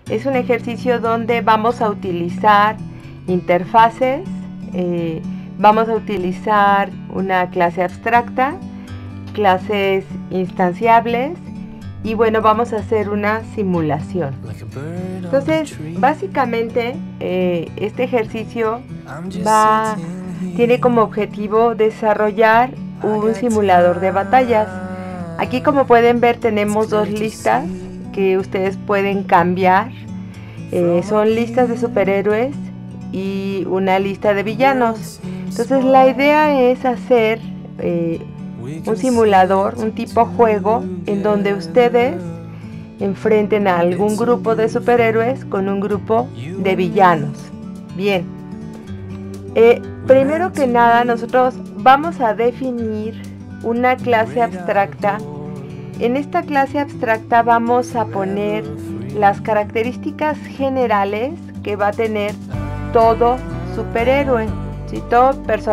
Es un ejercicio donde vamos a utilizar interfaces, vamos a utilizar una clase abstracta, clases instanciables y bueno, vamos a hacer una simulación. Entonces, básicamente, este ejercicio tiene como objetivo desarrollar un simulador de batallas. Aquí, como pueden ver, tenemos dos listas que ustedes pueden cambiar. Son listas de superhéroes y una lista de villanos. Entonces, la idea es hacer un simulador, un tipo juego, en donde ustedes enfrenten a algún grupo de superhéroes con un grupo de villanos. Bien, primero que nada nosotros vamos a definir una clase abstracta. En esta clase abstracta vamos a poner las características generales que va a tener todo superhéroe, ¿sí? Todo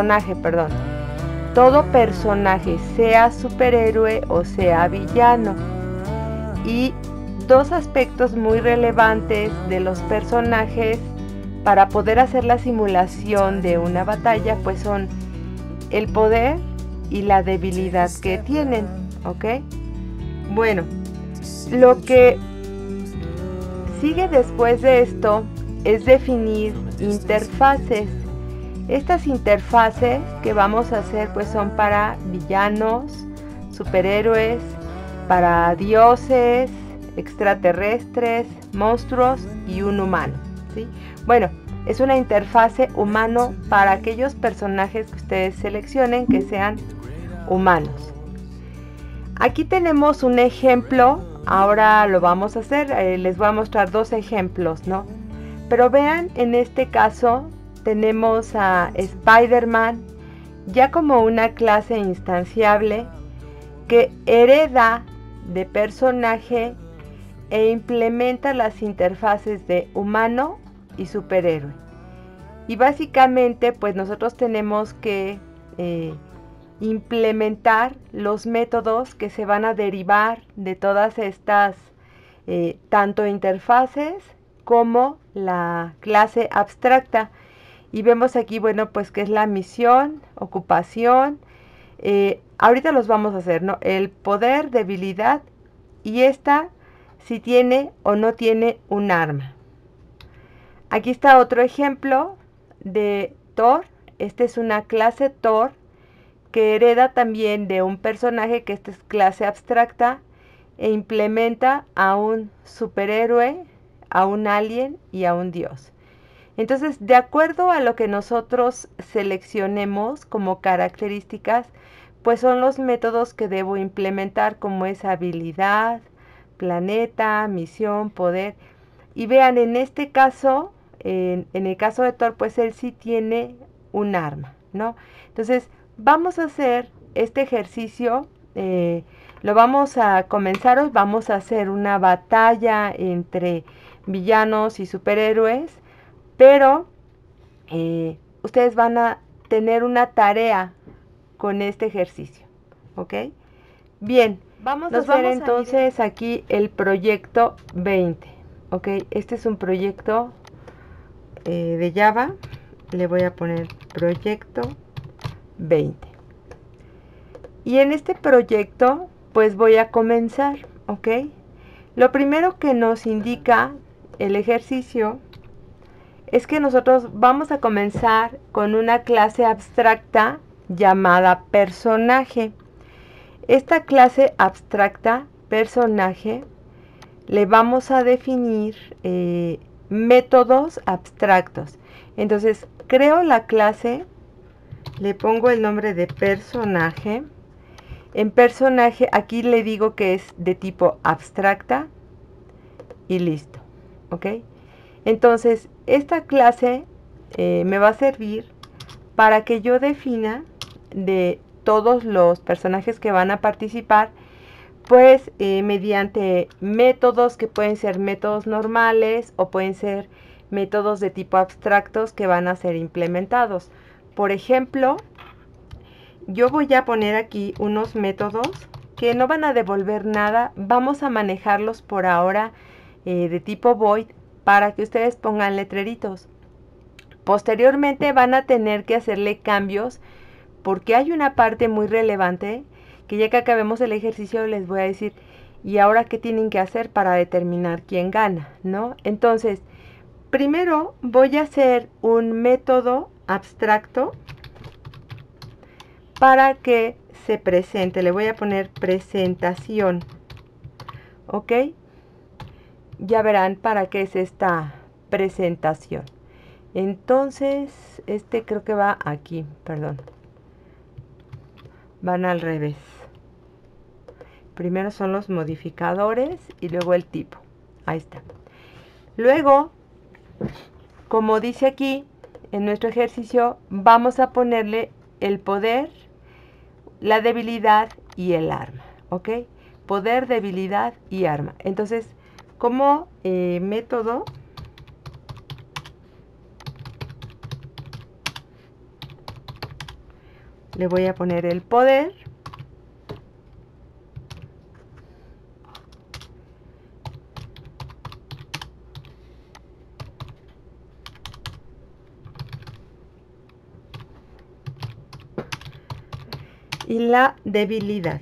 personaje, sea superhéroe o sea villano. Y dos aspectos muy relevantes de los personajes para poder hacer la simulación de una batalla, pues son el poder y la debilidad que tienen, ¿ok? Bueno, lo que sigue después de esto es definir interfaces. Estas interfaces que vamos a hacer pues son para villanos, superhéroes, para dioses, extraterrestres, monstruos y un humano, ¿sí? Bueno, es una interfase humano para aquellos personajes que ustedes seleccionen que sean humanos. Aquí tenemos un ejemplo, ahora lo vamos a hacer, les voy a mostrar dos ejemplos, ¿no? Pero vean, en este caso tenemos a Spider-Man ya como una clase instanciable que hereda de personaje e implementa las interfaces de humano y superhéroe. Y básicamente pues nosotros tenemos que implementar los métodos que se van a derivar de todas estas tanto interfaces como la clase abstracta. Y vemos aquí, bueno, pues que es la misión, ocupación, ahorita los vamos a hacer, ¿no? El poder, debilidad y esta si tiene o no tiene un arma. Aquí está otro ejemplo de Thor. Esta es una clase Thor que hereda también de un personaje que esta es clase abstracta e implementa a un superhéroe, a un alien y a un dios. Entonces, de acuerdo a lo que nosotros seleccionemos como características, pues son los métodos que debo implementar, como es habilidad, planeta, misión, poder. Y vean, en este caso, en el caso de Thor, pues él sí tiene un arma, ¿no? Entonces, vamos a hacer este ejercicio, lo vamos a comenzar hoy, vamos a hacer una batalla entre villanos y superhéroes, pero ustedes van a tener una tarea con este ejercicio, ¿ok? Bien, vamos a hacer entonces aquí el proyecto 20, ¿ok? Este es un proyecto de Java, le voy a poner proyecto 20. Y en este proyecto, pues voy a comenzar, ¿ok? Lo primero que nos indica el ejercicio es que nosotros vamos a comenzar con una clase abstracta llamada personaje. Esta clase abstracta, personaje, le vamos a definir métodos abstractos. Entonces, creo la clase, le pongo el nombre de personaje. En personaje, aquí le digo que es de tipo abstracta y listo, ¿ok? Entonces, esta clase me va a servir para que yo defina de todos los personajes que van a participar, pues mediante métodos que pueden ser métodos normales o pueden ser métodos de tipo abstractos que van a ser implementados. Por ejemplo, yo voy a poner aquí unos métodos que no van a devolver nada, vamos a manejarlos por ahora de tipo void, para que ustedes pongan letreritos. Posteriormente van a tener que hacerle cambios porque hay una parte muy relevante que ya que acabemos el ejercicio les voy a decir y ahora qué tienen que hacer para determinar quién gana, ¿no? Entonces, primero voy a hacer un método abstracto para que se presente. Le voy a poner presentación, ¿ok? Ya verán para qué es esta presentación. Entonces, creo que va aquí, perdón. Van al revés. Primero son los modificadores y luego el tipo. Ahí está. Luego, como dice aquí, en nuestro ejercicio, vamos a ponerle el poder, la debilidad y el arma, ¿ok? Poder, debilidad y arma. Entonces, como método, le voy a poner el poder. Y la debilidad.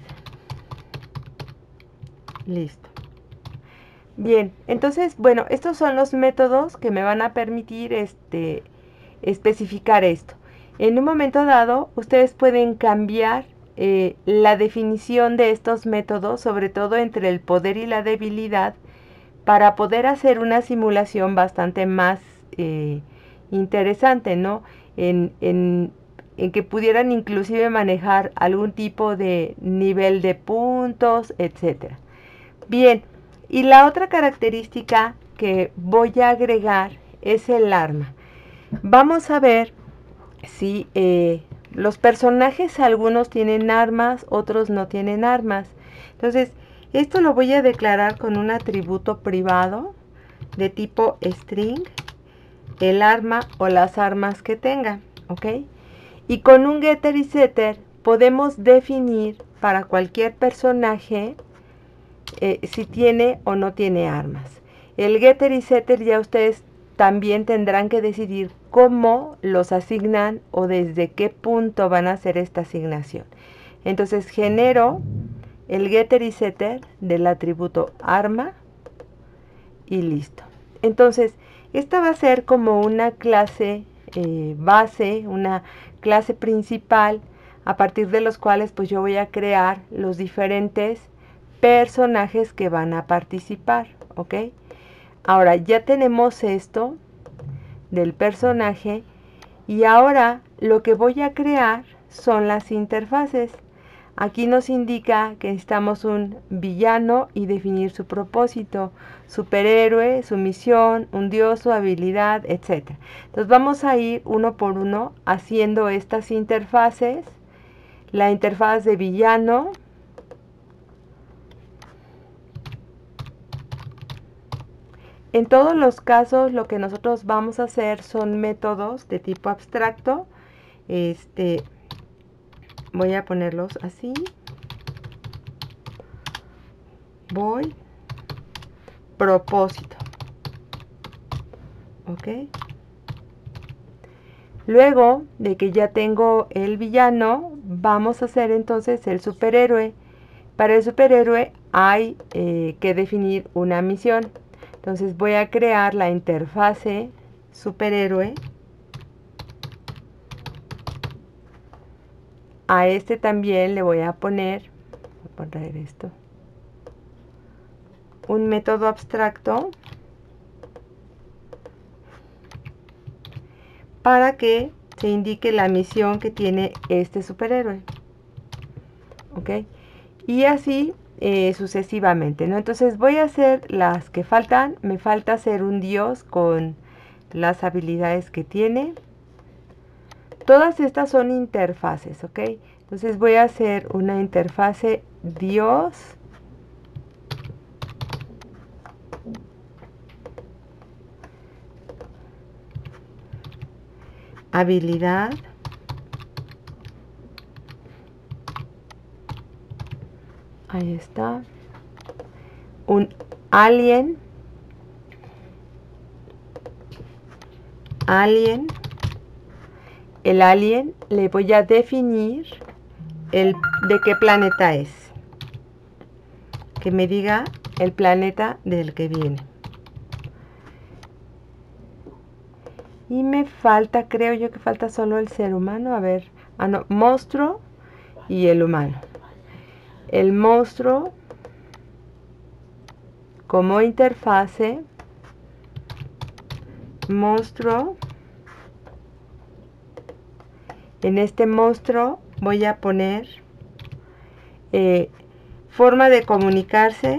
Listo. Bien, entonces, bueno, estos son los métodos que me van a permitir especificar esto. En un momento dado, ustedes pueden cambiar la definición de estos métodos, sobre todo entre el poder y la debilidad, para poder hacer una simulación bastante más interesante, ¿no? En que pudieran inclusive manejar algún tipo de nivel de puntos, etcétera. Bien, y la otra característica que voy a agregar es el arma. Vamos a ver si los personajes, algunos tienen armas, otros no tienen armas. Entonces, esto lo voy a declarar con un atributo privado de tipo string, el arma o las armas que tenga, ¿ok? Y con un getter y setter podemos definir para cualquier personaje si tiene o no tiene armas. El getter y setter ya ustedes también tendrán que decidir cómo los asignan o desde qué punto van a hacer esta asignación. Entonces genero el getter y setter del atributo arma y listo. Entonces esta va a ser como una clase base, una clase principal a partir de los cuales pues yo voy a crear los diferentes personajes que van a participar, ¿ok? Ahora ya tenemos esto del personaje y ahora lo que voy a crear son las interfaces. Aquí nos indica que necesitamos un villano y definir su propósito, superhéroe, su misión, un dios, su habilidad, etc. Entonces vamos a ir uno por uno haciendo estas interfaces. La interfaz de villano. En todos los casos lo que nosotros vamos a hacer son métodos de tipo abstracto. Voy a ponerlos así. Voy. Propósito. ¿Ok? Luego de que ya tengo el villano, vamos a hacer entonces el superhéroe. Para el superhéroe hay que definir una misión. Entonces voy a crear la interfase superhéroe. A este también le voy a poner esto, un método abstracto para que se indique la misión que tiene este superhéroe. ¿Ok? Y así sucesivamente, ¿no? Entonces voy a hacer las que faltan. Me falta hacer un dios con las habilidades que tiene. Todas estas son interfaces, ¿ok? Entonces voy a hacer una interfase dios. Habilidad. Ahí está. Un alien. alien. El alien le voy a definir de qué planeta es. Que me diga el planeta del que viene. Y me falta, creo yo que falta solo el ser humano. A ver, no, monstruo y el humano. El monstruo como interfase. Monstruo. En este monstruo voy a poner forma de comunicarse.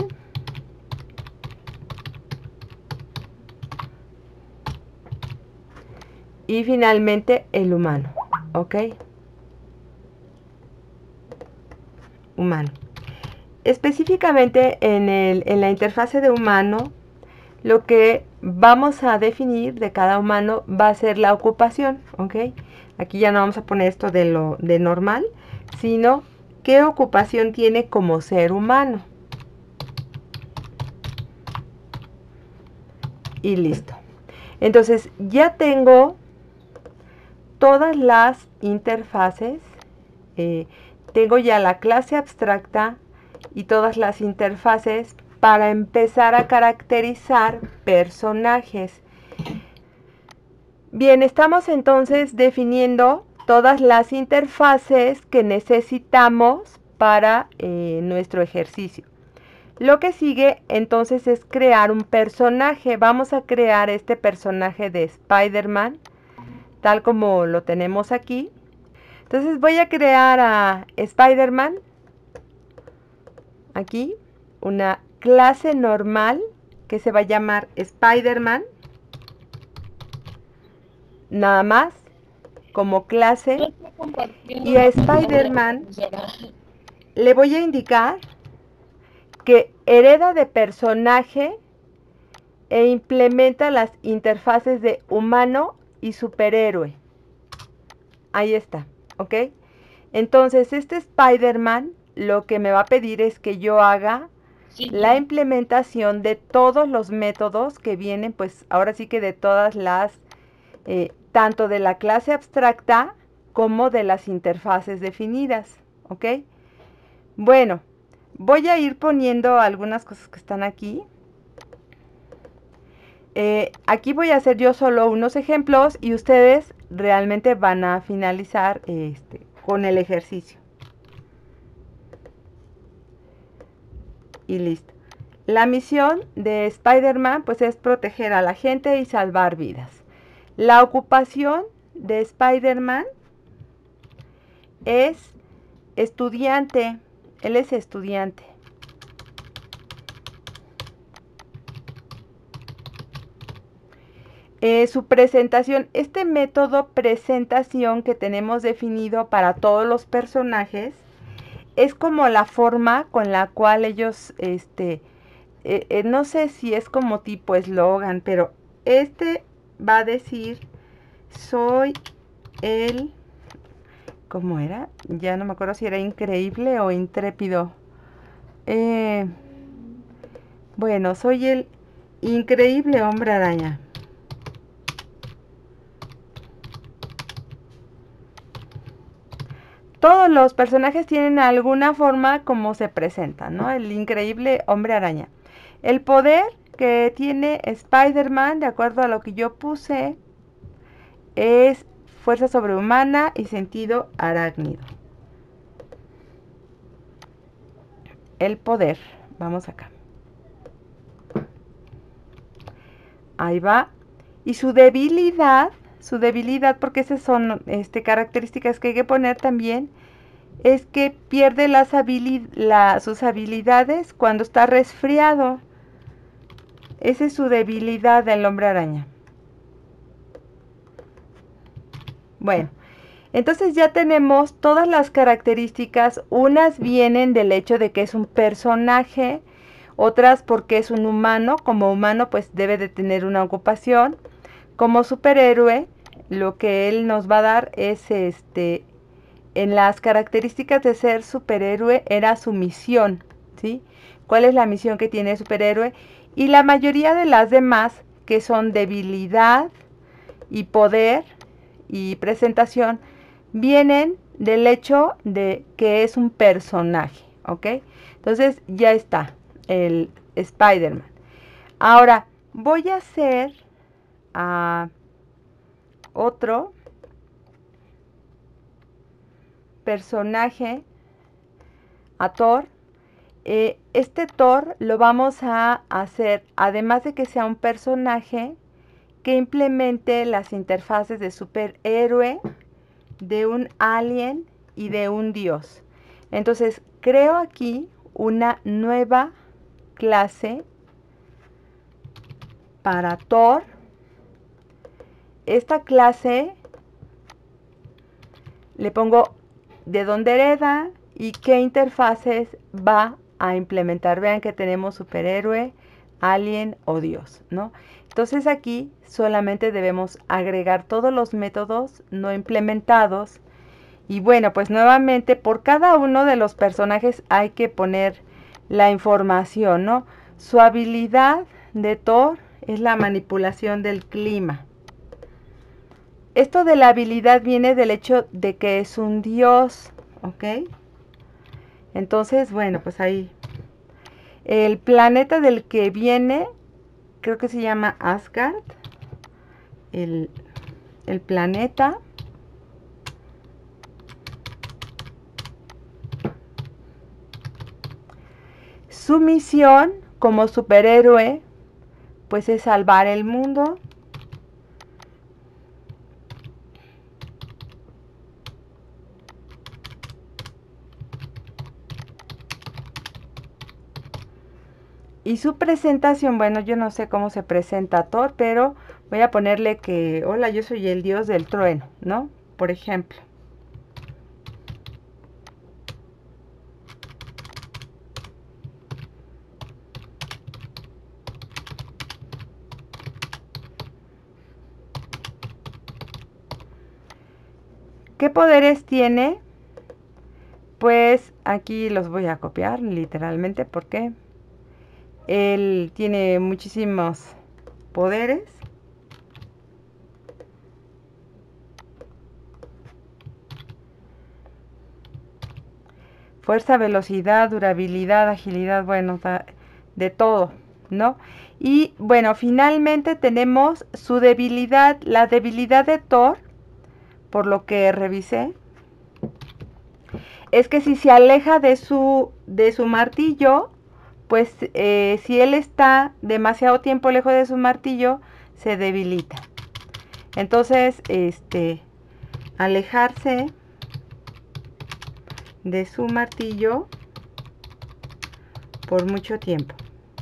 Y finalmente el humano, ¿ok? Humano. Específicamente en la interfase de humano, lo que vamos a definir de cada humano va a ser la ocupación, ¿ok? Aquí ya no vamos a poner esto de normal, sino qué ocupación tiene como ser humano. Y listo. Entonces ya tengo todas las interfaces, tengo ya la clase abstracta y todas las interfaces para empezar a caracterizar personajes. Bien, estamos entonces definiendo todas las interfaces que necesitamos para nuestro ejercicio. Lo que sigue entonces es crear un personaje. Vamos a crear este personaje de Spider-Man, tal como lo tenemos aquí. Entonces voy a crear a Spider-Man, aquí, una clase normal que se va a llamar Spider-Man, nada más, como clase. Y a Spider-Man le voy a indicar que hereda de personaje e implementa las interfaces de humano y superhéroe. Ahí está, ¿ok? Entonces, este Spider-Man lo que me va a pedir es que yo haga la implementación de todos los métodos que vienen, pues ahora sí que de todas las, tanto de la clase abstracta como de las interfaces definidas, ¿ok? Bueno, voy a ir poniendo algunas cosas que están aquí. Aquí voy a hacer yo solo unos ejemplos y ustedes realmente van a finalizar con el ejercicio. Y listo. La misión de Spider-Man pues es proteger a la gente y salvar vidas. La ocupación de Spider-Man es estudiante. Él es estudiante. Su presentación, este método presentación que tenemos definido para todos los personajes, es como la forma con la cual ellos, no sé si es como tipo eslogan, pero va a decir, soy el, ¿cómo era? Ya no me acuerdo si era increíble o intrépido. Bueno, soy el increíble hombre araña. Todos los personajes tienen alguna forma como se presentan, ¿no? El increíble hombre araña. El poder que tiene Spider-Man, de acuerdo a lo que yo puse, es fuerza sobrehumana y sentido arácnido. El poder, vamos acá. Ahí va. Y su debilidad, porque esas son características que hay que poner también, es que pierde sus habilidades cuando está resfriado. Esa es su debilidad del hombre araña. Bueno, entonces ya tenemos todas las características. Unas vienen del hecho de que es un personaje, otras porque es un humano. Como humano pues debe de tener una ocupación. Como superhéroe, lo que él nos va a dar es en las características de ser superhéroe era su misión, ¿sí? ¿Cuál es la misión que tiene el superhéroe? Y la mayoría de las demás, que son debilidad y poder y presentación vienen del hecho de que es un personaje, ¿ok? Entonces ya está el Spider-Man. Ahora voy a hacer otro personaje, a Thor. Este Thor lo vamos a hacer, además de que sea un personaje, que implemente las interfaces de superhéroe, de un alien y de un dios. Entonces creo aquí una nueva clase para Thor. Esta clase le pongo de dónde hereda y qué interfaces va a implementar. Vean que tenemos superhéroe, alien o dios, ¿no? Entonces aquí solamente debemos agregar todos los métodos no implementados. Y bueno, pues nuevamente por cada uno de los personajes hay que poner la información, ¿no? Su habilidad de Thor es la manipulación del clima. Esto de la habilidad viene del hecho de que es un dios, ¿ok? Entonces, bueno, pues ahí. El planeta del que viene, creo que se llama Asgard. El planeta. Su misión como superhéroe, pues es salvar el mundo. Y su presentación, bueno, yo no sé cómo se presenta Thor, pero voy a ponerle que, hola, yo soy el dios del trueno, ¿no? Por ejemplo. ¿Qué poderes tiene? Pues aquí los voy a copiar literalmente porque él tiene muchísimos poderes. Fuerza, velocidad, durabilidad, agilidad, bueno, de todo, ¿no? Y bueno, finalmente tenemos su debilidad. La debilidad de Thor, por lo que revisé, es que si se aleja de su martillo, pues si él está demasiado tiempo lejos de su martillo, se debilita. Entonces, alejarse de su martillo por mucho tiempo.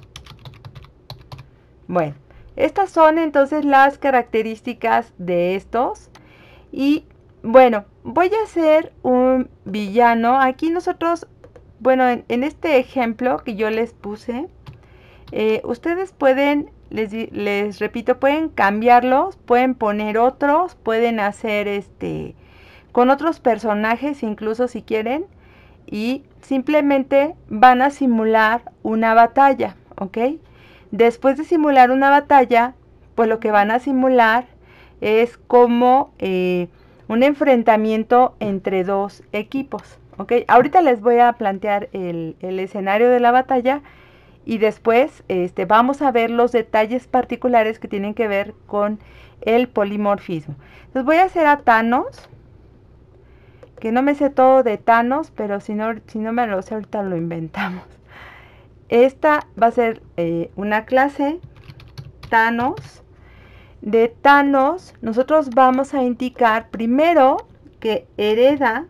Bueno, estas son entonces las características de estos. Y bueno, voy a hacer un villano. Aquí nosotros, bueno, en este ejemplo que yo les puse, ustedes pueden, les repito, pueden cambiarlos, pueden poner otros, pueden hacer con otros personajes incluso si quieren, y simplemente van a simular una batalla, ¿ok? Después de simular una batalla, pues lo que van a simular es como un enfrentamiento entre dos equipos, ¿ok? Ahorita les voy a plantear el escenario de la batalla y después vamos a ver los detalles particulares que tienen que ver con el polimorfismo. Entonces voy a hacer a Thanos, que no me sé todo de Thanos, pero si no me lo sé ahorita lo inventamos. Esta va a ser una clase Thanos. De Thanos nosotros vamos a indicar primero que hereda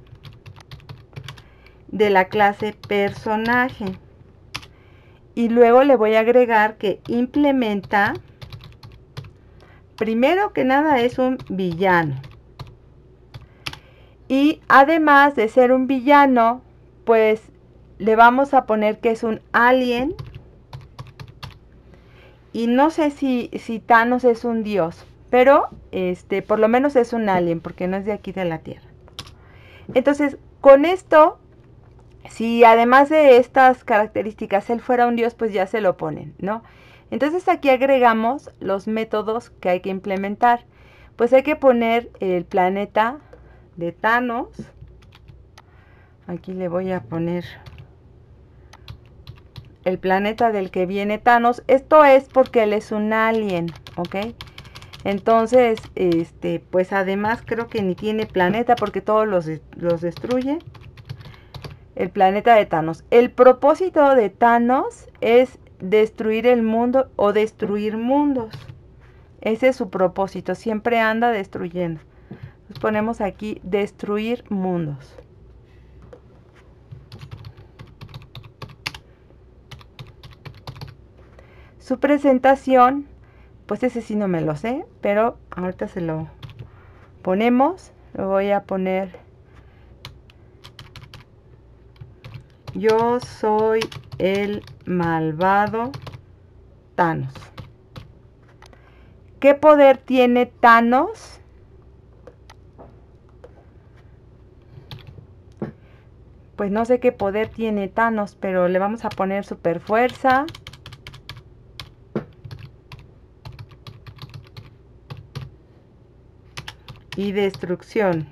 de la clase personaje. Y luego le voy a agregar que implementa, primero que nada es un villano. Y además de ser un villano, pues le vamos a poner que es un alien. Y no sé si Thanos es un dios, pero por lo menos es un alien, porque no es de aquí de la Tierra. Entonces, con esto, si además de estas características él fuera un dios, pues ya se lo ponen, ¿no? Entonces aquí agregamos los métodos que hay que implementar. pues hay que poner el planeta de Thanos. Aquí le voy a poner el planeta del que viene Thanos. Esto es porque él es un alien, ¿ok? Entonces, pues además creo que ni tiene planeta porque todos los destruye. El planeta de Thanos. El propósito de Thanos es destruir el mundo o destruir mundos. Ese es su propósito. Siempre anda destruyendo. Entonces ponemos aquí destruir mundos. Su presentación, pues ese sí no me lo sé, pero ahorita se lo ponemos. Lo voy a poner. Yo soy el malvado Thanos. ¿Qué poder tiene Thanos? Pues no sé qué poder tiene Thanos, pero le vamos a poner super fuerza. Y destrucción.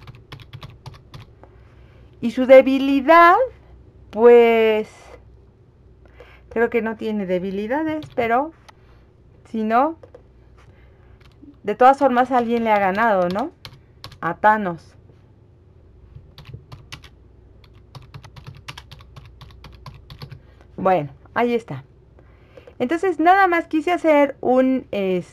Y su debilidad, pues creo que no tiene debilidades, pero si no, de todas formas alguien le ha ganado, ¿no? A Thanos. Bueno, ahí está. Entonces nada más quise hacer un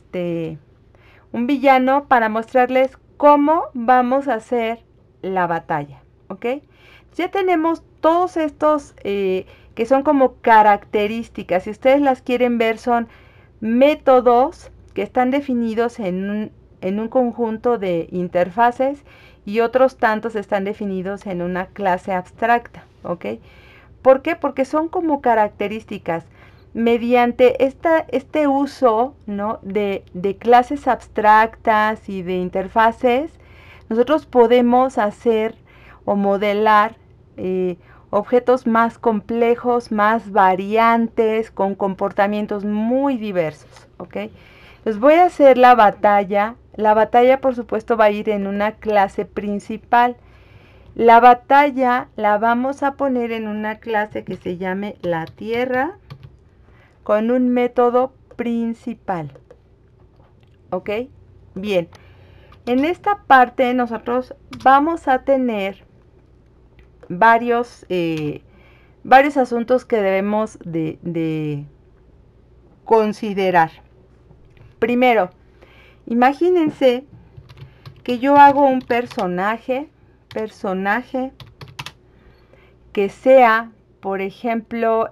villano para mostrarles cómo vamos a hacer la batalla, ¿ok? Ya tenemos todos estos que son como características. Si ustedes las quieren ver, son métodos que están definidos en un conjunto de interfaces y otros tantos están definidos en una clase abstracta, ¿ok? ¿Por qué? Porque son como características. Mediante este uso, ¿no?, de clases abstractas y de interfaces, nosotros podemos hacer o modelar objetos más complejos, más variantes, con comportamientos muy diversos, ¿ok? Les voy a hacer la batalla. La batalla, por supuesto, va a ir en una clase principal. La batalla la vamos a poner en una clase que se llame la Tierra con un método principal. ¿Ok? Bien. En esta parte nosotros vamos a tener varios asuntos que debemos de considerar. Primero, imagínense que yo hago un personaje que sea, por ejemplo,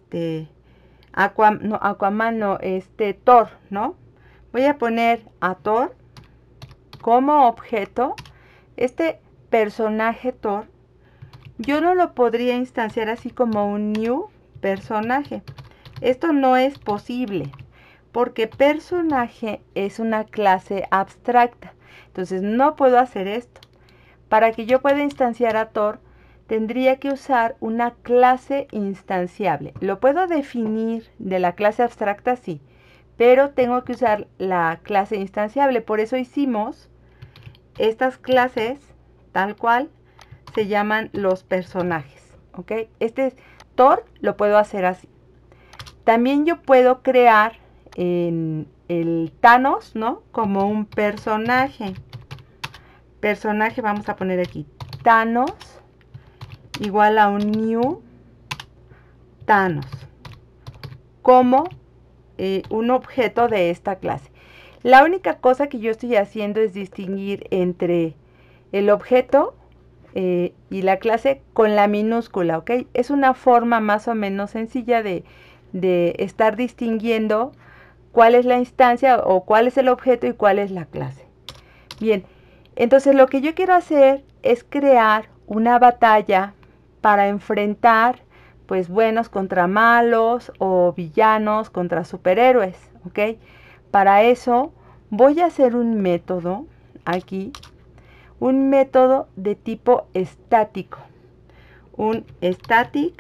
Aquaman no, Thor, ¿no? Voy a poner a Thor como objeto. Este personaje Thor, yo no lo podría instanciar así como un new personaje. Esto no es posible, porque personaje es una clase abstracta. Entonces no puedo hacer esto. Para que yo pueda instanciar a Thor, tendría que usar una clase instanciable. Lo puedo definir de la clase abstracta, sí, pero tengo que usar la clase instanciable. Por eso hicimos estas clases tal cual se llaman los personajes, ¿ok? Thor lo puedo hacer así. También yo puedo crear en el Thanos, ¿no?, como un personaje. Personaje, vamos a poner aquí Thanos igual a un new Thanos como un objeto de esta clase. La única cosa que yo estoy haciendo es distinguir entre el objeto y la clase con la minúscula, ¿ok? Es una forma más o menos sencilla de estar distinguiendo cuál es la instancia o cuál es el objeto y cuál es la clase. Bien, entonces lo que yo quiero hacer es crear una batalla para enfrentar pues buenos contra malos o villanos contra superhéroes, ¿ok? Para eso voy a hacer un método aquí, un método de tipo estático, un static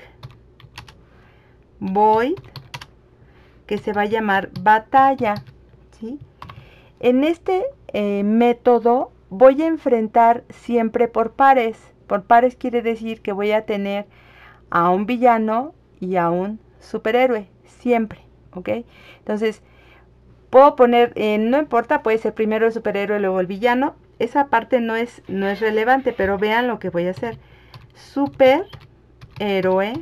void que se va a llamar batalla, ¿sí? En este método voy a enfrentar siempre por pares. Por pares quiere decir que voy a tener a un villano y a un superhéroe, siempre, ¿ok? Entonces, puedo poner, no importa, puede ser primero el superhéroe, luego el villano. Esa parte no es relevante, pero vean lo que voy a hacer. Superhéroe,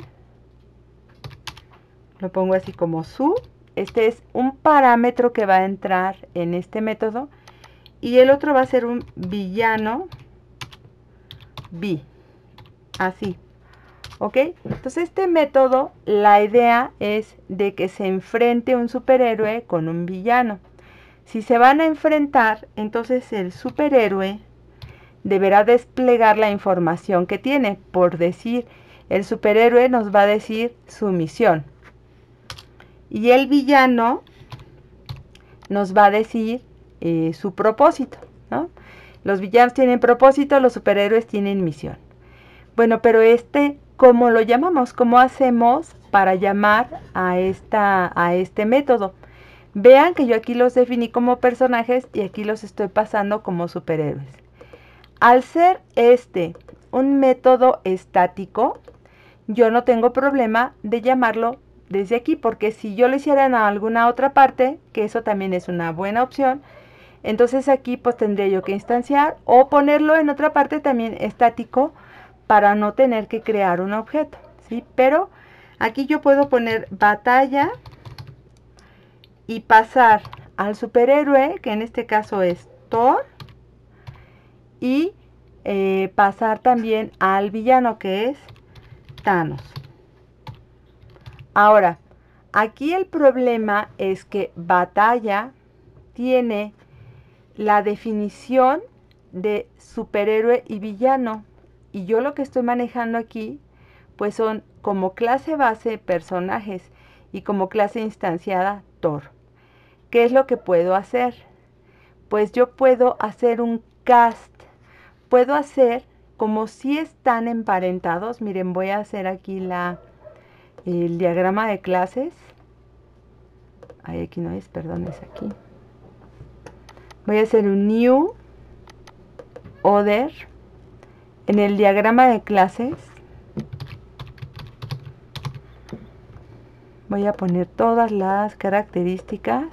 lo pongo así como su. Este es un parámetro que va a entrar en este método. Y el otro va a ser un villano, B, así. ¿Ok? Entonces este método, la idea es de que se enfrente un superhéroe con un villano. Si se van a enfrentar, entonces el superhéroe deberá desplegar la información que tiene. Por decir, el superhéroe nos va a decir su misión. Y el villano nos va a decir su propósito, ¿no? Los villanos tienen propósito, los superhéroes tienen misión. Bueno, pero ¿cómo lo llamamos? ¿Cómo hacemos para llamar a este método? Vean que yo aquí los definí como personajes y aquí los estoy pasando como superhéroes. Al ser un método estático, yo no tengo problema de llamarlo desde aquí, porque si yo lo hiciera en alguna otra parte, que eso también es una buena opción, entonces aquí pues tendría yo que instanciar o ponerlo en otra parte también estático para no tener que crear un objeto, ¿sí? Pero aquí yo puedo poner batalla y pasar al superhéroe, que en este caso es Thor, y pasar también al villano, que es Thanos. Ahora, aquí el problema es que batalla tiene la definición de superhéroe y villano. Y yo lo que estoy manejando aquí, pues son como clase base personajes y como clase instanciada Thor. ¿Qué es lo que puedo hacer? Pues yo puedo hacer un cast. Puedo hacer como si están emparentados. Miren, voy a hacer aquí el diagrama de clases. Ay, aquí no es, perdón, es aquí. Voy a hacer un new other. En el diagrama de clases voy a poner todas las características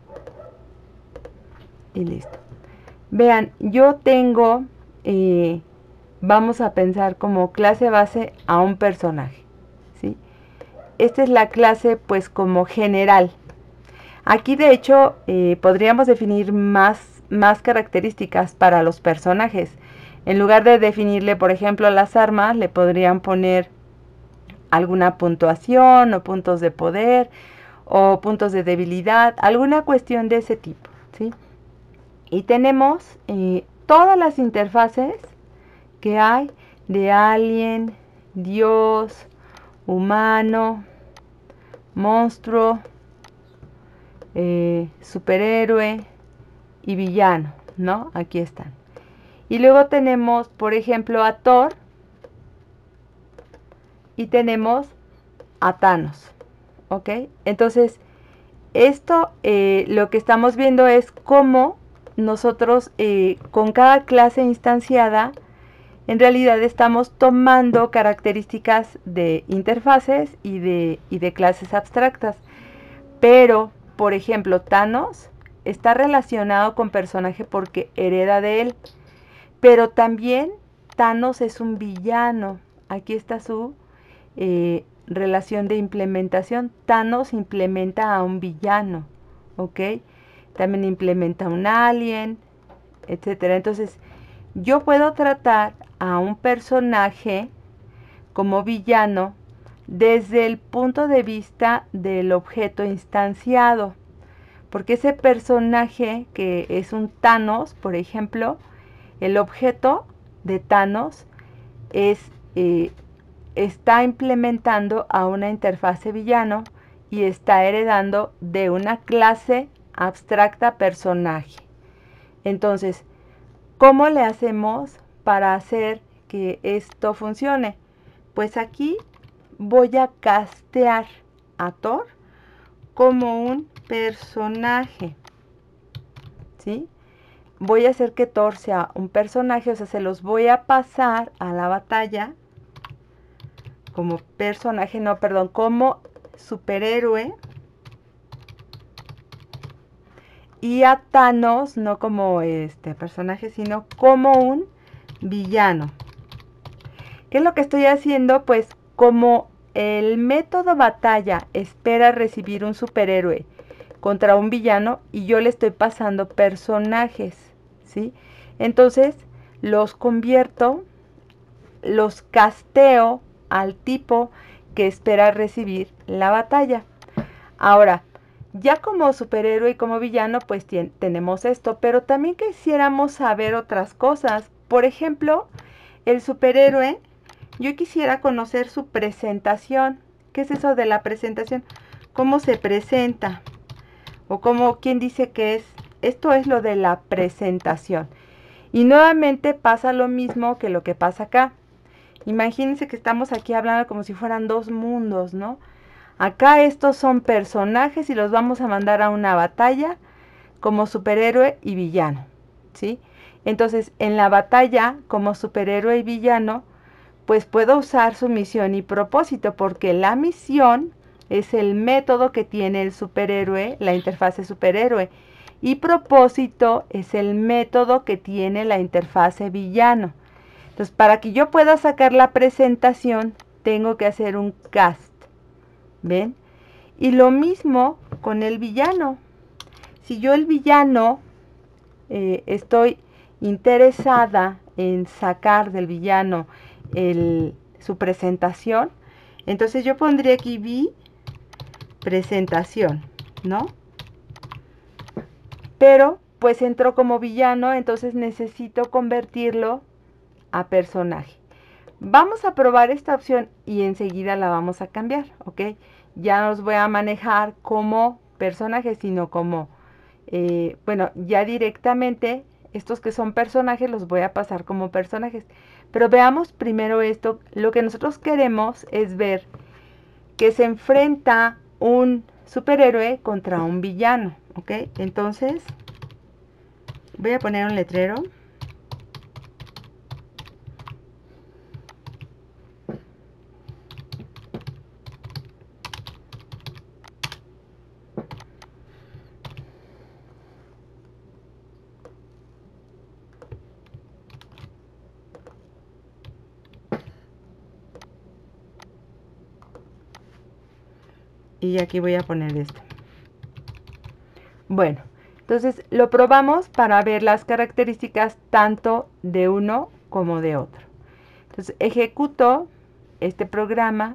y listo. Vean, yo tengo, vamos a pensar como clase base a un personaje, ¿sí? Esta es la clase pues como general. Aquí de hecho podríamos definir más características para los personajes. En lugar de definirle, por ejemplo, las armas, le podrían poner alguna puntuación o puntos de poder o puntos de debilidad, alguna cuestión de ese tipo, ¿sí? Y tenemos todas las interfaces que hay de alien, dios, humano, monstruo, superhéroe y villano, ¿no? Aquí están. Y luego tenemos, por ejemplo, a Thor y tenemos a Thanos, ¿ok? Entonces, esto lo que estamos viendo es cómo nosotros con cada clase instanciada en realidad estamos tomando características de interfaces y de clases abstractas. Pero, por ejemplo, Thanos está relacionado con personaje porque hereda de él. Pero también Thanos es un villano. Aquí está su relación de implementación. Thanos implementa a un villano, ¿ok? También implementa a un alien, etcétera. Entonces, yo puedo tratar a un personaje como villano desde el punto de vista del objeto instanciado. Porque ese personaje que es un Thanos, por ejemplo, el objeto de Thanos está implementando a una interfase villano y está heredando de una clase abstracta personaje. Entonces, ¿cómo le hacemos para hacer que esto funcione? Pues aquí voy a castear a Thor como un personaje, ¿sí? Voy a hacer que Thor sea un personaje, o sea, se los voy a pasar a la batalla como personaje, no, perdón, como superhéroe. Y a Thanos no como personaje, sino como un villano. ¿Qué es lo que estoy haciendo? Pues como el método batalla espera recibir un superhéroe contra un villano y yo le estoy pasando personajes, ¿sí? Entonces los convierto, los casteo al tipo que espera recibir la batalla. Ahora, ya como superhéroe y como villano, pues tenemos esto, pero también quisiéramos saber otras cosas. Por ejemplo, el superhéroe, yo quisiera conocer su presentación. ¿Qué es eso de la presentación? ¿Cómo se presenta? O como, ¿quién dice que es? Esto es lo de la presentación. Y nuevamente pasa lo mismo que lo que pasa acá. Imagínense que estamos aquí hablando como si fueran dos mundos, ¿no? Acá estos son personajes y los vamos a mandar a una batalla como superhéroe y villano, ¿sí? Entonces, en la batalla como superhéroe y villano, pues puedo usar su misión y propósito, porque la misión es el método que tiene el superhéroe, la interfase superhéroe, y propósito es el método que tiene la interfase villano. Entonces, para que yo pueda sacar la presentación, tengo que hacer un cast. ¿Ven? Y lo mismo con el villano. Si yo el villano estoy interesada en sacar del villano su presentación, entonces yo pondría aquí presentación, ¿no? Pero pues entró como villano, entonces necesito convertirlo a personaje. Vamos a probar esta opción y enseguida la vamos a cambiar, ¿ok? Ya no los voy a manejar como personajes, sino como, bueno, ya directamente estos que son personajes los voy a pasar como personajes. Pero veamos primero esto. Lo que nosotros queremos es ver que se enfrenta un superhéroe contra un villano, ¿ok? Entonces, voy a poner un letrero. Y aquí voy a poner esto. Bueno, entonces lo probamos para ver las características tanto de uno como de otro. Entonces ejecuto este programa.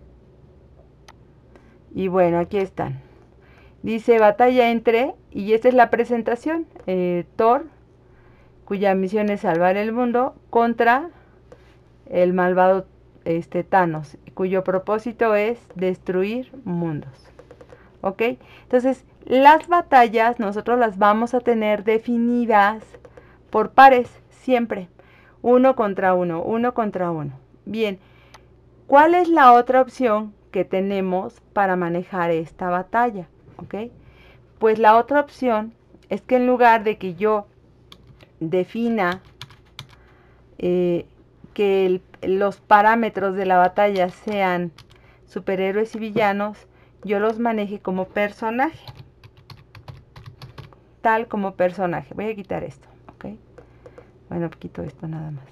Y bueno, aquí están. Dice batalla entre, y esta es la presentación, Thor, cuya misión es salvar el mundo, contra el malvado Thanos, cuyo propósito es destruir mundos. ¿Ok? Entonces, las batallas nosotros las vamos a tener definidas por pares, siempre. Uno contra uno, uno contra uno. Bien, ¿cuál es la otra opción que tenemos para manejar esta batalla? ¿Ok? Pues la otra opción es que en lugar de que yo defina que los parámetros de la batalla sean superhéroes y villanos, yo los maneje como personaje. Tal como personaje. Voy a quitar esto, ¿ok? Bueno, quito esto nada más.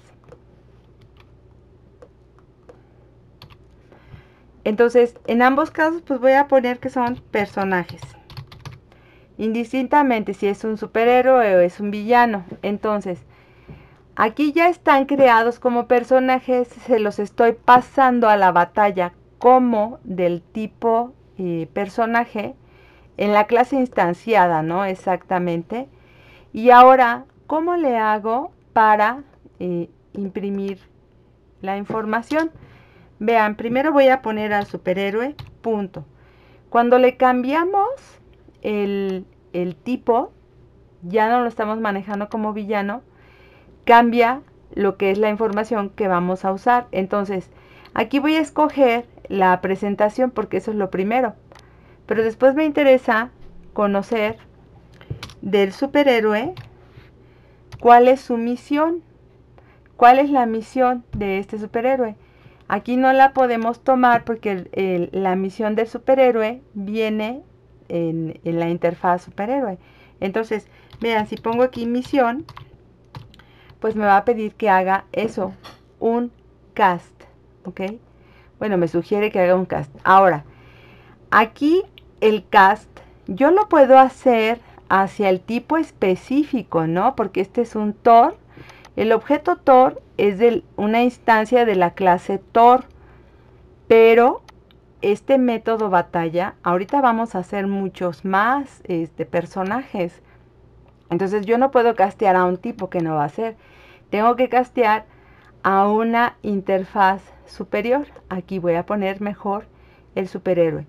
Entonces, en ambos casos, pues voy a poner que son personajes. Indistintamente si es un superhéroe o es un villano. Entonces, aquí ya están creados como personajes, se los estoy pasando a la batalla como del tipo personaje en la clase instanciada, ¿no? Exactamente. Y ahora, ¿cómo le hago para imprimir la información? Vean, primero voy a poner al superhéroe, punto. Cuando le cambiamos el tipo, ya no lo estamos manejando como villano, cambia lo que es la información que vamos a usar. Entonces, aquí voy a escoger la presentación porque eso es lo primero. Pero después me interesa conocer del superhéroe, ¿cuál es su misión? ¿Cuál es la misión de este superhéroe? Aquí no la podemos tomar porque la misión del superhéroe viene en la interfaz superhéroe. Entonces, vean, si pongo aquí misión, pues me va a pedir que haga eso, un cast, ¿ok? Bueno, me sugiere que haga un cast. Ahora, aquí el cast, yo lo puedo hacer hacia el tipo específico, ¿no? Porque este es un Tor. El objeto Tor es de una instancia de la clase Tor, pero este método batalla, ahorita vamos a hacer muchos más personajes. Entonces yo no puedo castear a un tipo que no va a ser. Tengo que castear a una interfaz superior. Aquí voy a poner mejor el superhéroe.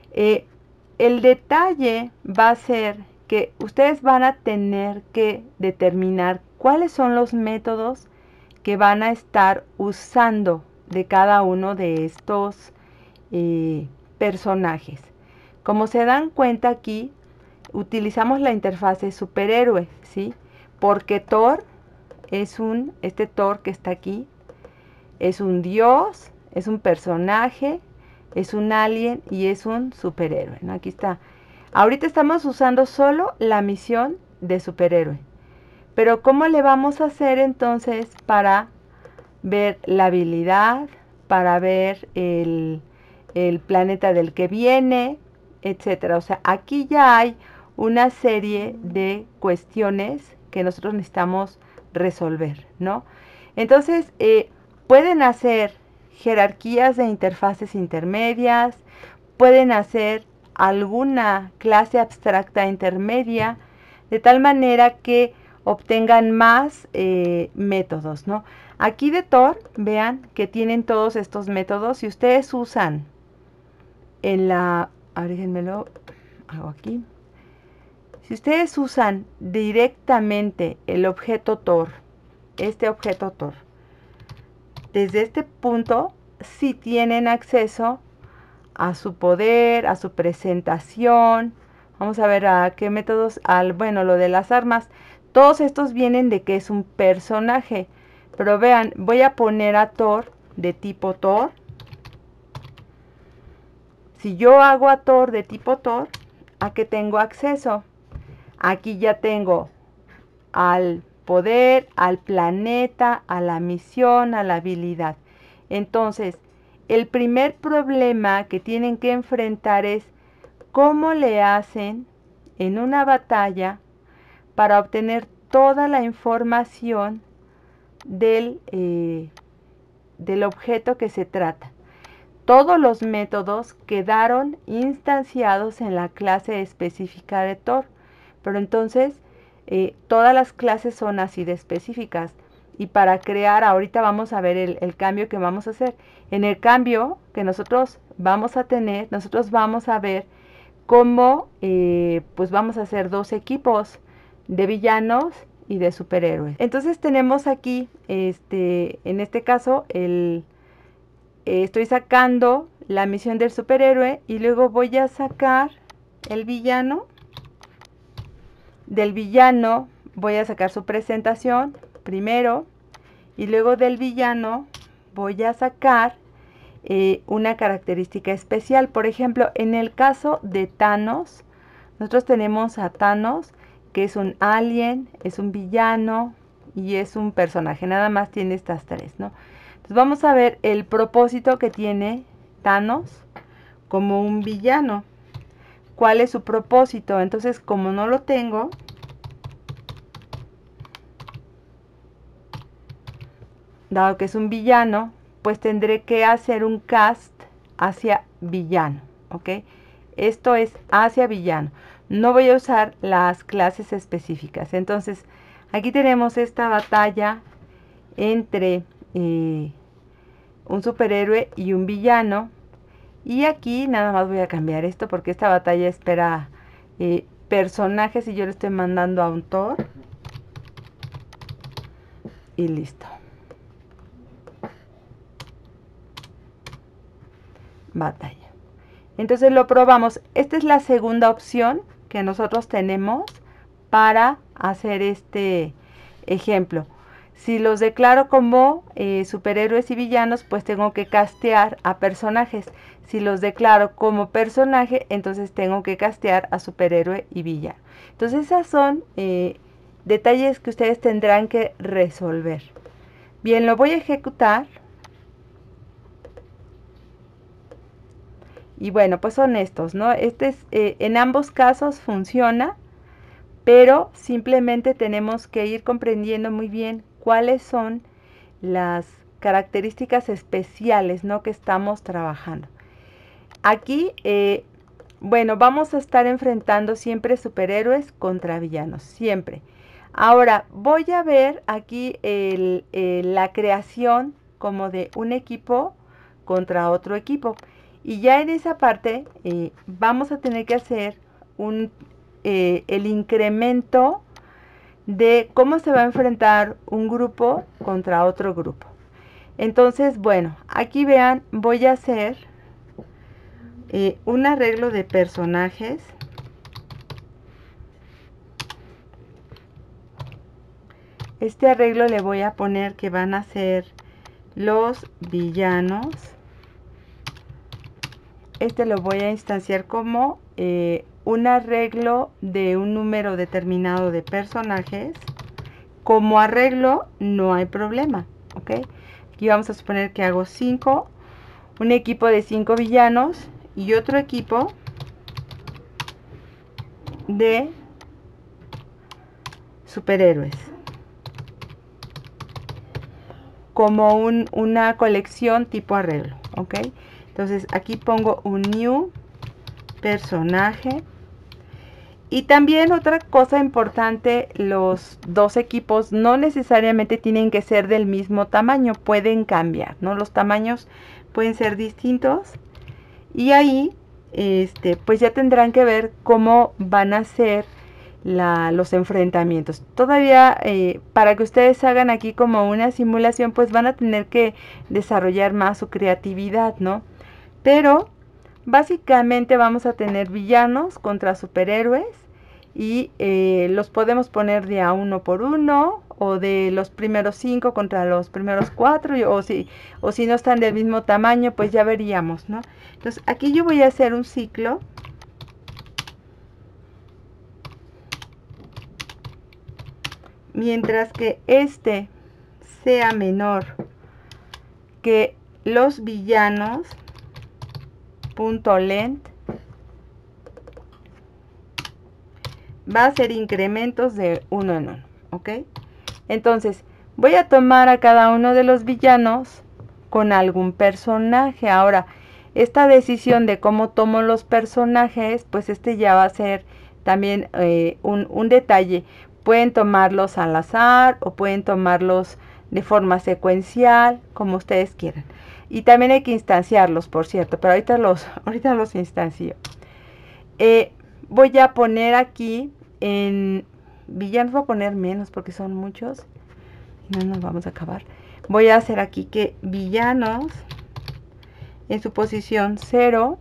El detalle va a ser que ustedes van a tener que determinar cuáles son los métodos que van a estar usando de cada uno de estos personajes. Como se dan cuenta aquí, utilizamos la interfaz de superhéroe, ¿sí? Porque Thor es este Thor que está aquí, es un dios, es un personaje, es un alien y es un superhéroe, ¿no? Aquí está. Ahorita estamos usando solo la misión de superhéroe. Pero ¿cómo le vamos a hacer entonces para ver la habilidad, para ver el planeta del que viene, etcétera? O sea, aquí ya hay una serie de cuestiones que nosotros necesitamos resolver, ¿no? Entonces, pueden hacer jerarquías de interfaces intermedias, pueden hacer alguna clase abstracta intermedia, de tal manera que obtengan más métodos, ¿no? Aquí de Tor, vean que tienen todos estos métodos. Si ustedes usan en la... A ver, déjenmelo, hago aquí. Si ustedes usan directamente el objeto Tor, este objeto Tor, desde este punto, sí tienen acceso a su poder, a su presentación. Vamos a ver a qué métodos, bueno, lo de las armas. Todos estos vienen de que es un personaje. Pero vean, voy a poner a Thor de tipo Thor. Si yo hago a Thor de tipo Thor, ¿a qué tengo acceso? Aquí ya tengo al poder, al planeta, a la misión, a la habilidad. Entonces, el primer problema que tienen que enfrentar es cómo le hacen en una batalla para obtener toda la información del objeto que se trata. Todos los métodos quedaron instanciados en la clase específica de Thor, pero entonces todas las clases son así de específicas. Y para crear, ahorita vamos a ver el cambio que vamos a hacer. En el cambio que nosotros vamos a tener, nosotros vamos a ver cómo pues vamos a hacer dos equipos de villanos y de superhéroes. Entonces tenemos aquí, en este caso, estoy sacando la misión del superhéroe y luego voy a sacar el villano. Del villano voy a sacar su presentación primero y luego del villano voy a sacar una característica especial. Por ejemplo, en el caso de Thanos, nosotros tenemos a Thanos, que es un alien, es un villano y es un personaje. Nada más tiene estas tres, ¿no? Entonces vamos a ver el propósito que tiene Thanos como un villano. ¿Cuál es su propósito? Entonces, como no lo tengo, dado que es un villano, pues tendré que hacer un cast hacia villano, ¿ok? Esto es hacia villano. No voy a usar las clases específicas. Entonces, aquí tenemos esta batalla entre un superhéroe y un villano. Y aquí nada más voy a cambiar esto porque esta batalla espera personajes y yo le estoy mandando a un Thor. Y listo. Batalla. Entonces lo probamos. Esta es la segunda opción que nosotros tenemos para hacer este ejemplo. Si los declaro como superhéroes y villanos, pues tengo que castear a personajes. Si los declaro como personaje, entonces tengo que castear a superhéroe y villano. Entonces esas son detalles que ustedes tendrán que resolver. Bien, lo voy a ejecutar. Y bueno, pues son estos, ¿no? En ambos casos funciona, pero simplemente tenemos que ir comprendiendo muy bien cuáles son las características especiales, ¿no?, que estamos trabajando. Aquí, bueno, vamos a estar enfrentando siempre superhéroes contra villanos, siempre. Ahora, voy a ver aquí la creación como de un equipo contra otro equipo. Y ya en esa parte vamos a tener que hacer el incremento de cómo se va a enfrentar un grupo contra otro grupo. Entonces, bueno, aquí vean, voy a hacer un arreglo de personajes. Este arreglo le voy a poner que van a ser los villanos. Este lo voy a instanciar como un arreglo de un número determinado de personajes. Como arreglo no hay problema, ¿ok? Aquí vamos a suponer que hago 5, un equipo de 5 villanos y otro equipo de superhéroes. Como una colección tipo arreglo, ¿ok? Entonces aquí pongo un new personaje. Y también otra cosa importante, los dos equipos no necesariamente tienen que ser del mismo tamaño, pueden cambiar, ¿no? Los tamaños pueden ser distintos y ahí pues ya tendrán que ver cómo van a ser los enfrentamientos. Todavía para que ustedes hagan aquí como una simulación, pues van a tener que desarrollar más su creatividad, ¿no? Pero básicamente vamos a tener villanos contra superhéroes y los podemos poner de a 1 por 1 o de los primeros 5 contra los primeros 4 o si no están del mismo tamaño, pues ya veríamos, ¿no? Entonces aquí yo voy a hacer un ciclo. Mientras que este sea menor que los villanos, punto length, va a ser incrementos de 1 en 1, ¿ok? Entonces, voy a tomar a cada uno de los villanos con algún personaje. Ahora, esta decisión de cómo tomo los personajes, pues ya va a ser también un detalle. Pueden tomarlos al azar o pueden tomarlos de forma secuencial, como ustedes quieran. Y también hay que instanciarlos, por cierto, pero ahorita los instancio. Voy a poner aquí en villanos, voy a poner menos porque son muchos. No nos vamos a acabar. Voy a hacer aquí que villanos en su posición 0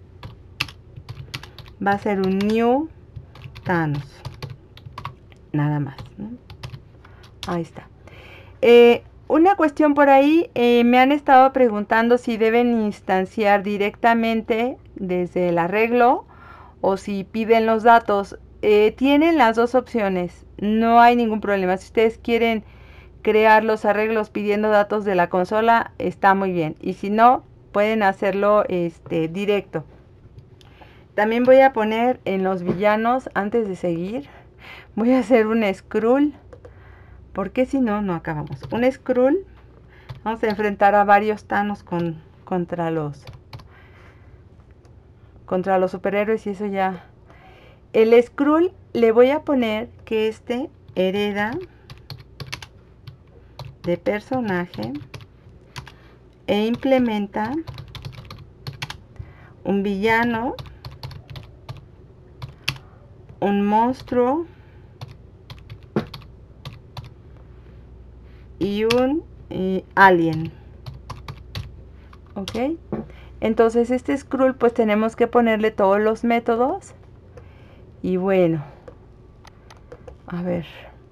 va a ser un new Thanos. Nada más, ¿no? Ahí está. Una cuestión por ahí, me han estado preguntando si deben instanciar directamente desde el arreglo o si piden los datos. Tienen las dos opciones, no hay ningún problema. Si ustedes quieren crear los arreglos pidiendo datos de la consola, está muy bien. Y si no, pueden hacerlo directo. También voy a poner en los villanos, antes de seguir, voy a hacer un scroll, porque si no, no acabamos. Un scroll, vamos a enfrentar a varios Thanos contra los superhéroes y eso ya. El scroll le voy a poner que hereda de personaje e implementa un villano, un monstruo y un alien. Ok, entonces scroll pues tenemos que ponerle todos los métodos y bueno, A ver.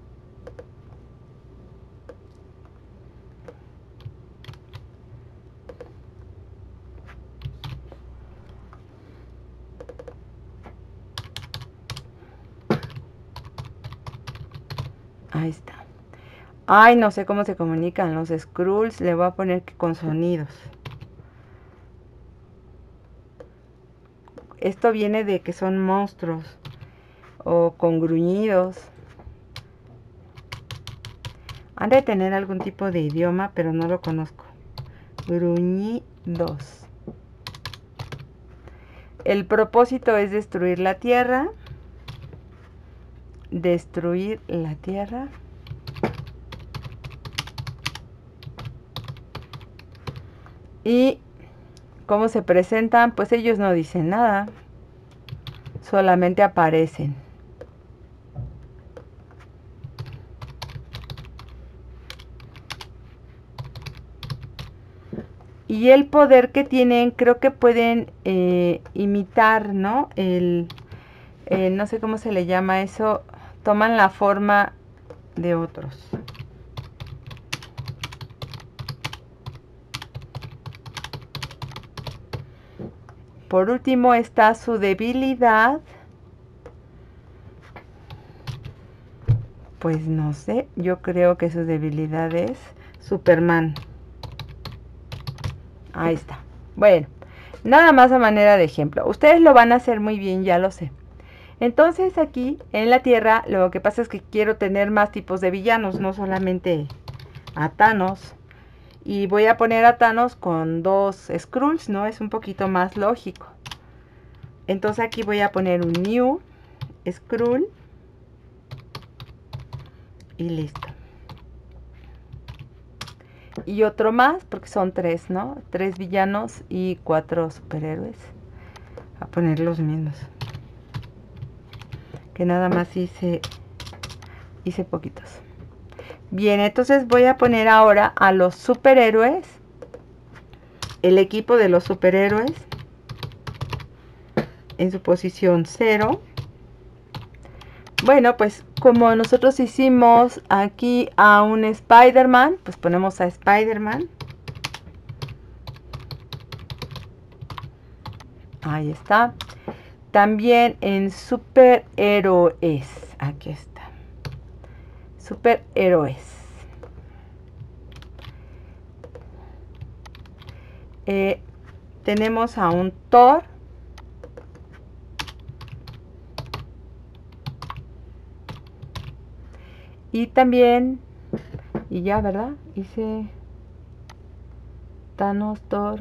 Ahí está. Ay, no sé cómo se comunican los Skrulls. Le voy a poner que con sonidos. Esto viene de que son monstruos. O con gruñidos. Han de tener algún tipo de idioma, pero no lo conozco. Gruñidos. El propósito es destruir la tierra. Destruir la tierra. Y cómo se presentan, pues ellos no dicen nada. Solamente aparecen. Y el poder que tienen, creo que pueden imitar, ¿no? No sé cómo se le llama eso. Toman la forma de otros. Por último está su debilidad. Pues no sé, yo creo que su debilidad es Superman. Ahí está. Bueno, nada más a manera de ejemplo. Ustedes lo van a hacer muy bien, ya lo sé. Entonces aquí en la Tierra lo que pasa es que quiero tener más tipos de villanos, no solamente a Thanos. Y voy a poner a Thanos con 2 Skrulls, ¿no? Es un poquito más lógico. Entonces aquí voy a poner un New Skrull. Y listo. Y otro más, porque son 3, ¿no? 3 villanos y 4 superhéroes. A poner los mismos. Que nada más hice poquitos. Bien, entonces voy a poner ahora a los superhéroes. El equipo de los superhéroes. En su posición 0. Bueno, pues como nosotros hicimos aquí a un Spider-Man, pues ponemos a Spider-Man. Ahí está. También en superhéroes. Aquí está. Superhéroes. Tenemos a un Thor. Y también, y ya, ¿verdad? Hice Thanos, Thor.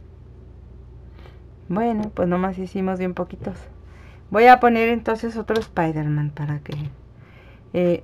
Bueno, pues nomás hicimos bien poquitos. Voy a poner entonces otro Spider-Man para que...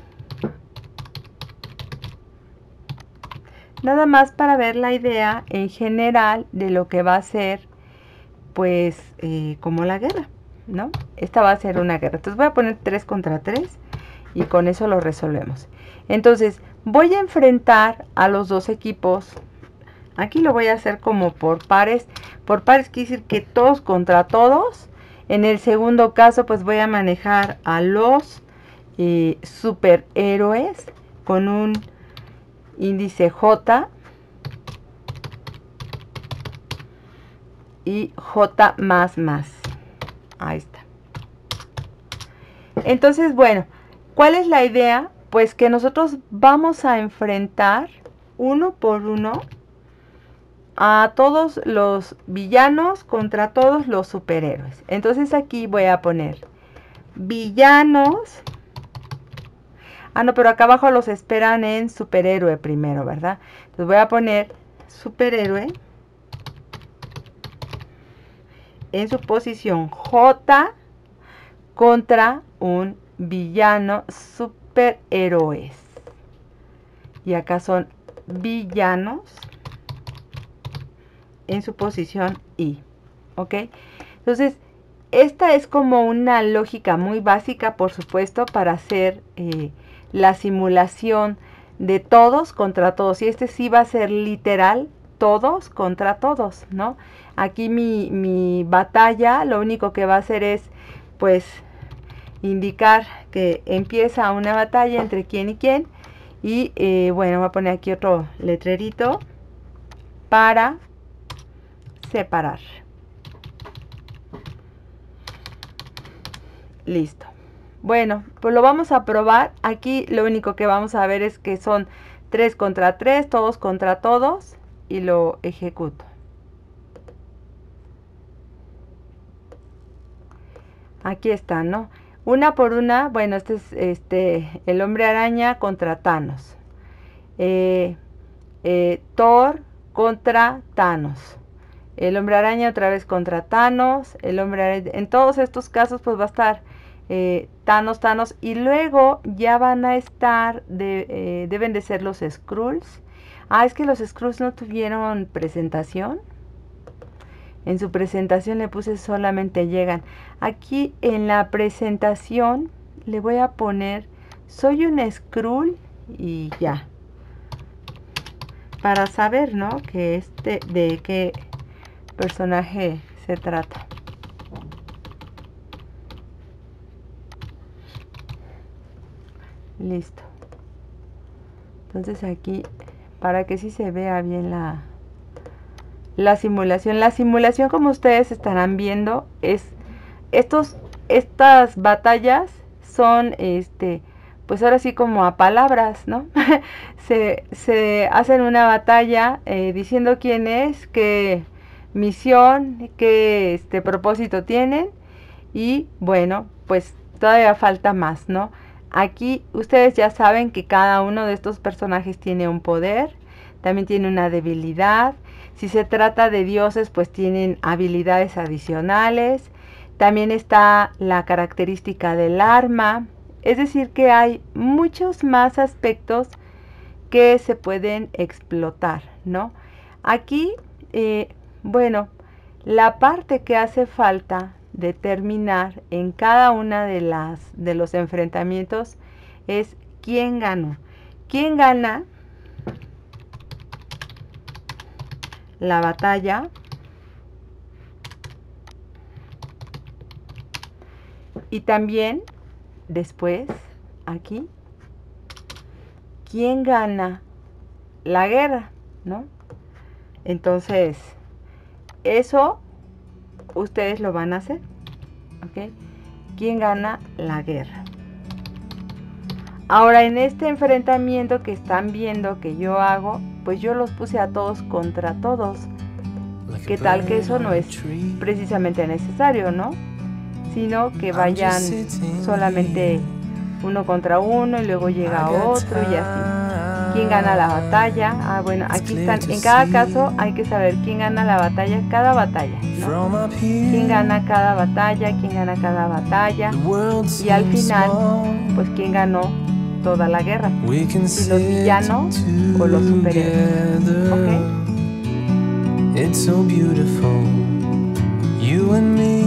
nada más para ver la idea en general de lo que va a ser, pues, como la guerra, ¿no? Esta va a ser una guerra. Entonces voy a poner 3 contra 3 y con eso lo resolvemos. Entonces voy a enfrentar a los dos equipos. Aquí lo voy a hacer como por pares. Por pares quiere decir que todos contra todos. En el segundo caso, pues voy a manejar a los superhéroes con un índice J y J más más. Ahí está. Entonces, bueno, ¿cuál es la idea? Pues que nosotros vamos a enfrentar uno por uno a todos los villanos contra todos los superhéroes. Entonces aquí voy a poner villanos. Ah, no, pero acá abajo los esperan en superhéroe primero, ¿verdad? Entonces voy a poner superhéroe en su posición J contra un villano superhéroes. Y acá son villanos en su posición I. ¿Ok? Entonces, esta es como una lógica muy básica, por supuesto, para hacer la simulación de todos contra todos. Y este sí va a ser literal, todos contra todos, ¿no? Aquí mi batalla lo único que va a hacer es, pues, indicar que empieza una batalla entre quién y quién. Y bueno, voy a poner aquí otro letrerito para separar. Listo. Bueno, pues lo vamos a probar. Aquí lo único que vamos a ver es que son 3 contra 3, todos contra todos, y lo ejecuto. Aquí está, ¿no? Una por una. Bueno, este es el Hombre Araña contra Thanos. Thor contra Thanos. El Hombre Araña otra vez contra Thanos. El Hombre Araña, en todos estos casos pues va a estar Thanos. Y luego ya van a estar, deben de ser los Skrulls. Ah, es que los Skrulls no tuvieron presentación. En su presentación le puse solamente llegan. Aquí en la presentación le voy a poner soy un Skrull y ya. Para saber, ¿no? Que de qué personaje se trata. Listo. Entonces aquí, para que sí se vea bien la simulación. La simulación, como ustedes estarán viendo, es estas batallas son pues ahora sí como a palabras, ¿no? se hacen una batalla diciendo quién es, qué misión, qué propósito tienen. Y bueno, pues todavía falta más, ¿no? Aquí ustedes ya saben que cada uno de estos personajes tiene un poder, también tiene una debilidad. Si se trata de dioses, pues tienen habilidades adicionales. También está la característica del arma. Es decir, que hay muchos más aspectos que se pueden explotar, ¿no? Aquí, bueno, la parte que hace falta determinar en cada una de los enfrentamientos es quién ganó. ¿Quién gana la batalla? Y también después aquí quién gana la guerra, ¿no? Entonces eso ustedes lo van a hacer, ¿ok? ¿Quién gana la guerra? Ahora, en este enfrentamiento que están viendo que yo hago, pues yo los puse a todos contra todos. ¿Qué tal que eso no es precisamente necesario, no? Sino que vayan solamente uno contra uno y luego llega otro y así. ¿Quién gana la batalla? Ah, bueno, aquí están. En cada caso hay que saber quién gana la batalla, cada batalla, ¿no? ¿Quién gana cada batalla? ¿Quién gana cada batalla? Y al final, pues quién ganó toda la guerra. Si los villanos o los superhéroes. ¿Ok? It's so beautiful, you and me.